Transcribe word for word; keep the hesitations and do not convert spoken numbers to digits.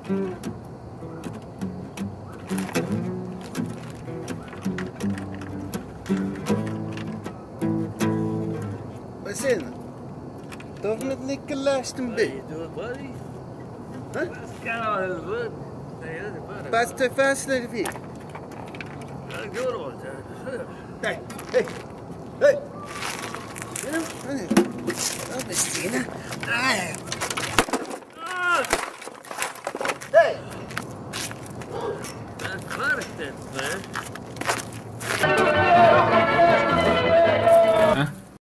Listen, toch met lekker luisteren bij. Huh? Pas te vast naar de fiets. Hey, hey, hey. Dat is Tina. Hey. Dat werkt het, hè?